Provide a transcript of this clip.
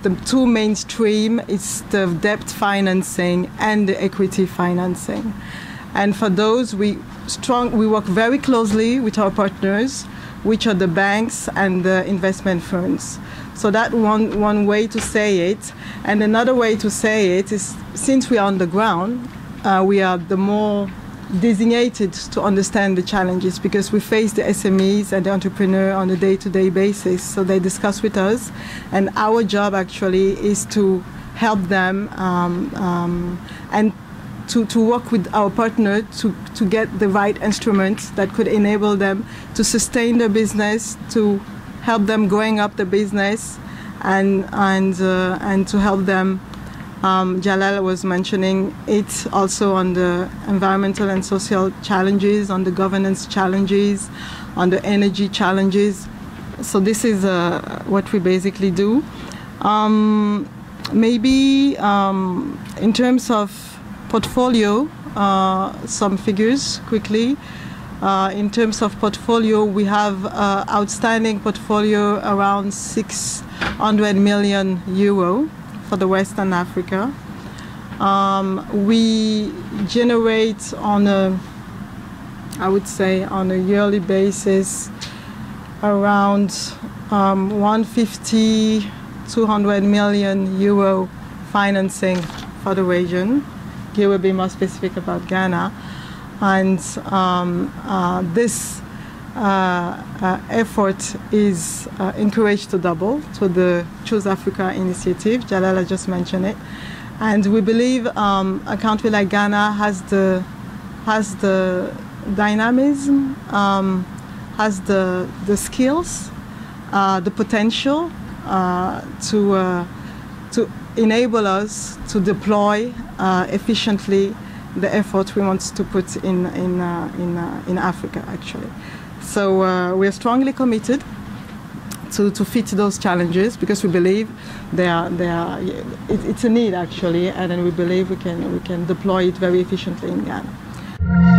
the two mainstream is the debt financing and the equity financing. And for those, we work very closely with our partners, which are the banks and the investment funds. So that's one way to say it. And another way to say it is, since we are on the ground, we are the more designated to understand the challenges, because we face the SMEs and the entrepreneur on a day-to-day basis. So they discuss with us, and our job actually is to help them and to work with our partner to get the right instruments that could enable them to sustain their business, to help them growing up the business, and to help them. Jalal was mentioning it also on the environmental and social challenges, on the governance challenges, on the energy challenges. So this is what we basically do. Maybe in terms of portfolio, some figures quickly. In terms of portfolio, we have outstanding portfolio around 600 million euro for the Western Africa. We generate on a yearly basis around 150, 200 million euro financing for the region. Here we'll be more specific about Ghana. And this effort is encouraged to double to the Choose Africa initiative. Jalala just mentioned it. And we believe a country like Ghana has the dynamism, has the skills, the potential to enable us to deploy efficiently the effort we want to put in Africa, actually. So we are strongly committed to fit those challenges, because we believe it's a need, actually, and then we believe we can deploy it very efficiently in Ghana.